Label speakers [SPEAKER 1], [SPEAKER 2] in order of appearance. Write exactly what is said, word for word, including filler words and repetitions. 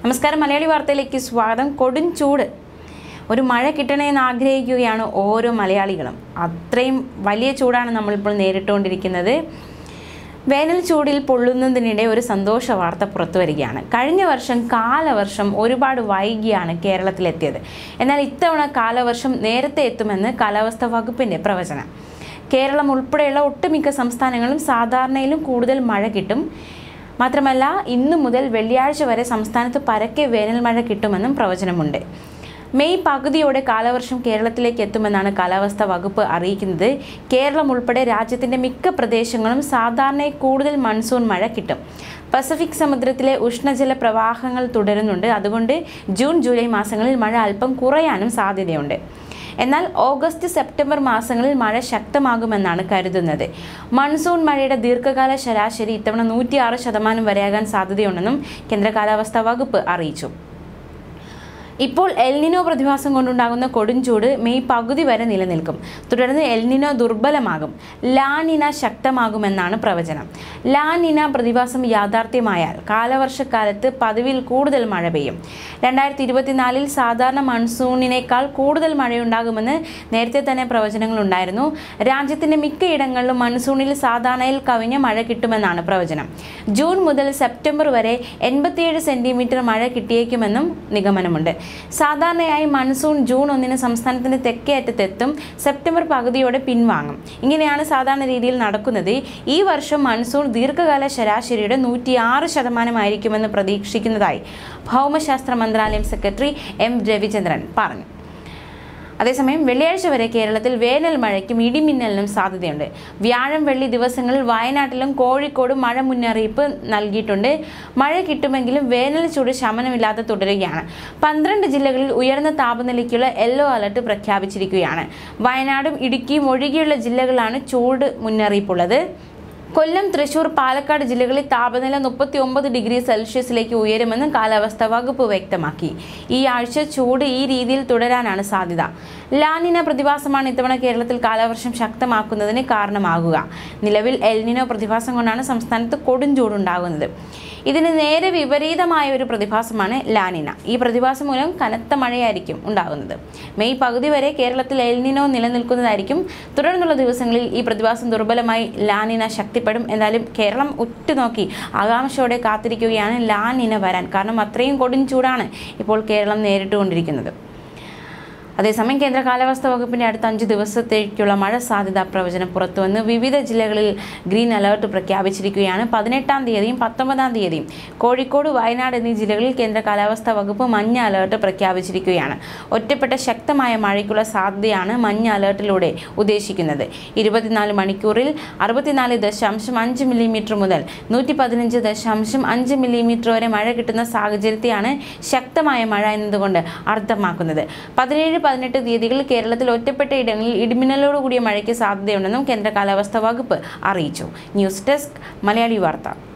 [SPEAKER 1] നമസ്കാരം, മലയാളി വാർത്തയിലേക്ക് സ്വാഗതം. കൊടും ചൂട്, ഒരു മഴ കിട്ടണമെന്ന് ആഗ്രഹിക്കുകയാണ് ഓരോ മലയാളികളും. അത്രയും വലിയ ചൂടാണ് നമ്മളിപ്പോൾ നേരിട്ടുകൊണ്ടിരിക്കുന്നത്. വേനൽ ചൂടിൽ പൊള്ളുന്നതിനിടെ ഒരു സന്തോഷ വാർത്ത പുറത്തു വരികയാണ്. കഴിഞ്ഞ വർഷം കാലവർഷം ഒരുപാട് വൈകിയാണ് കേരളത്തിലെത്തിയത്. എന്നാൽ ഇത്തവണ കാലവർഷം നേരത്തെ എത്തുമെന്ന് കാലാവസ്ഥാ വകുപ്പിൻ്റെ പ്രവചനം. കേരളം ഉൾപ്പെടെയുള്ള ഒട്ടുമിക്ക സംസ്ഥാനങ്ങളും സാധാരണയിലും കൂടുതൽ മഴ കിട്ടും. മാത്രമല്ല, ഇന്നു മുതൽ വെള്ളിയാഴ്ച വരെ സംസ്ഥാനത്ത് പരക്കെ വേനൽ മഴ കിട്ടുമെന്നും പ്രവചനമുണ്ട്. മെയ് പകുതിയോടെ കാലവർഷം കേരളത്തിലേക്ക് എത്തുമെന്നാണ് കാലാവസ്ഥാ വകുപ്പ് അറിയിക്കുന്നത്. കേരളം ഉൾപ്പെടെ രാജ്യത്തിൻ്റെ മിക്ക പ്രദേശങ്ങളും സാധാരണയായി കൂടുതൽ മൺസൂൺ മഴ കിട്ടും. പസഫിക് സമുദ്രത്തിലെ ഉഷ്ണജല പ്രവാഹങ്ങൾ തുടരുന്നുണ്ട്. അതുകൊണ്ട് ജൂൺ ജൂലൈ മാസങ്ങളിൽ മഴ അല്പം കുറയാനും സാധ്യതയുണ്ട്. എന്നാൽ ഓഗസ്റ്റ് സെപ്റ്റംബർ മാസങ്ങളിൽ മഴ ശക്തമാകുമെന്നാണ് കരുതുന്നത്. മൺസൂൺ മഴയുടെ ദീർഘകാല ശരാശരി ഇത്തവണ നൂറ്റി ആറ് ശതമാനം വരെയാകാൻ സാധ്യതയുണ്ടെന്നും കേന്ദ്ര കാലാവസ്ഥാ വകുപ്പ് അറിയിച്ചു. ഇപ്പോൾ എൽനിനോ പ്രതിഭാസം കൊണ്ടുണ്ടാകുന്ന കൊടുംചൂട് മെയ് പകുതി വരെ നിലനിൽക്കും. തുടർന്ന് എൽനിനോ ദുർബലമാകും, ലാനിന ശക്തമാകുമെന്നാണ് പ്രവചനം. ലാനിന പ്രതിഭാസം യാഥാർത്ഥ്യമായാൽ കാലവർഷക്കാലത്ത് പതിവിൽ കൂടുതൽ മഴ പെയ്യും. രണ്ടായിരത്തി ഇരുപത്തിനാലിൽ സാധാരണ മൺസൂണിനേക്കാൾ കൂടുതൽ മഴയുണ്ടാകുമെന്ന് നേരത്തെ തന്നെ പ്രവചനങ്ങളുണ്ടായിരുന്നു. രാജ്യത്തിൻ്റെ മിക്കയിടങ്ങളിലും മൺസൂണിൽ സാധാരണയിൽ കവിഞ്ഞ മഴ കിട്ടുമെന്നാണ് പ്രവചനം. ജൂൺ മുതൽ സെപ്റ്റംബർ വരെ എൺപത്തിയേഴ് സെന്റിമീറ്റർ മഴ കിട്ടിയേക്കുമെന്നും നിഗമനമുണ്ട്. സാധാരണയായി മൺസൂൺ ജൂൺ ഒന്നിന് സംസ്ഥാനത്തിന്റെ തെക്കേ അറ്റത്തെത്തും, സെപ്റ്റംബർ പകുതിയോടെ പിൻവാങ്ങും. ഇങ്ങനെയാണ് സാധാരണ രീതിയിൽ നടക്കുന്നത്. ഈ വർഷം മൺസൂൺ ദീർഘകാല ശരാശരിയുടെ നൂറ്റി ആറ് ശതമാനമായിരിക്കുമെന്ന് പ്രതീക്ഷിക്കുന്നതായി ഭൗമശാസ്ത്ര മന്ത്രാലയം സെക്രട്ടറി എം രവിചന്ദ്രൻ പറഞ്ഞു. അതേസമയം വെള്ളിയാഴ്ച വരെ കേരളത്തിൽ വേനൽ മഴയ്ക്കും ഇടിമിന്നലിനും സാധ്യതയുണ്ട്. വ്യാഴം വെള്ളി ദിവസങ്ങളിൽ വയനാട്ടിലും കോഴിക്കോടും മഴ മുന്നറിയിപ്പ് നൽകിയിട്ടുണ്ട്. മഴ കിട്ടുമെങ്കിലും വേനൽ ചൂട് ശമനമില്ലാതെ തുടരുകയാണ്. പന്ത്രണ്ട് ജില്ലകളിൽ ഉയർന്ന താപനിലയ്ക്കുള്ള യെല്ലോ അലർട്ട് പ്രഖ്യാപിച്ചിരിക്കുകയാണ്. വയനാടും ഇടുക്കിയും ഒഴികെയുള്ള ജില്ലകളാണ് ചൂട് മുന്നറിയിപ്പുള്ളത്. കൊല്ലം, തൃശൂർ, പാലക്കാട് ജില്ലകളിൽ താപനില മുപ്പത്തി ഒമ്പത് ഡിഗ്രി സെൽഷ്യസിലേക്ക് ഉയരുമെന്ന് കാലാവസ്ഥാ വകുപ്പ് വ്യക്തമാക്കി. ഈ ആഴ്ച ചൂട് ഈ രീതിയിൽ തുടരാനാണ് സാധ്യത. ലാനിന പ്രതിഭാസമാണ് ഇത്തവണ കേരളത്തിൽ കാലവർഷം ശക്തമാക്കുന്നതിന് കാരണമാകുക. നിലവിൽ എൽനിനോ പ്രതിഭാസം കൊണ്ടാണ് സംസ്ഥാനത്ത് കൊടും ചൂടുണ്ടാകുന്നത്. ഇതിന് നേരെ വിപരീതമായ ഒരു പ്രതിഭാസമാണ് ലാനിന. ഈ പ്രതിഭാസം മൂലം കനത്ത മഴയായിരിക്കും ഉണ്ടാകുന്നത്. മെയ് പകുതി വരെ കേരളത്തിൽ എൽനിനോ നിലനിൽക്കുന്നതായിരിക്കും. തുടർന്നുള്ള ദിവസങ്ങളിൽ ഈ പ്രതിഭാസം ദുർബലമായി ലാനിന ശക്തിപ്പെടും. എന്നാലും കേരളം ഉറ്റുനോക്കി ആകാംക്ഷയോടെ കാത്തിരിക്കുകയാണ് ലാനിന വരാൻ. കാരണം അത്രയും കൊടും ചൂടാണ് ഇപ്പോൾ കേരളം നേരിട്ടുകൊണ്ടിരിക്കുന്നത്. അതേസമയം കേന്ദ്ര കാലാവസ്ഥാ വകുപ്പിന്റെ അടുത്ത അഞ്ച് ദിവസത്തേക്കുള്ള മഴ സാധ്യതാ പ്രവചനം പുറത്തുവന്ന് വിവിധ ജില്ലകളിൽ ഗ്രീൻ അലർട്ട് പ്രഖ്യാപിച്ചിരിക്കുകയാണ്. പതിനെട്ടാം തീയതിയും പത്തൊമ്പതാം തീയതിയും കോഴിക്കോട്, വയനാട് എന്നീ ജില്ലകളിൽ കേന്ദ്ര കാലാവസ്ഥാ വകുപ്പ് മഞ്ഞ അലർട്ട് പ്രഖ്യാപിച്ചിരിക്കുകയാണ്. ഒറ്റപ്പെട്ട ശക്തമായ മഴയ്ക്കുള്ള സാധ്യതയാണ് മഞ്ഞ അലർട്ടിലൂടെ ഉദ്ദേശിക്കുന്നത്. ഇരുപത്തിനാല് മണിക്കൂറിൽ അറുപത്തിനാല് ദശാംശം അഞ്ച് മില്ലിമീറ്റർ മുതൽ നൂറ്റി പതിനഞ്ച് ദശാംശം അഞ്ച് മില്ലിമീറ്റർ വരെ മഴ കിട്ടുന്ന സാഹചര്യത്തെയാണ് ശക്തമായ മഴ എന്നതുകൊണ്ട് അർത്ഥമാക്കുന്നത്. പതിനേഴ് പതിനെട്ട് തീയതികളിൽ കേരളത്തിൽ ഒറ്റപ്പെട്ട ഇടങ്ങളിൽ ഇടിമിന്നലോടുകൂടിയ മഴയ്ക്ക് സാധ്യതയുണ്ടെന്നും കേന്ദ്ര കാലാവസ്ഥാ വകുപ്പ് അറിയിച്ചു. ന്യൂസ് ഡെസ്ക്, മലയാളി വാർത്ത.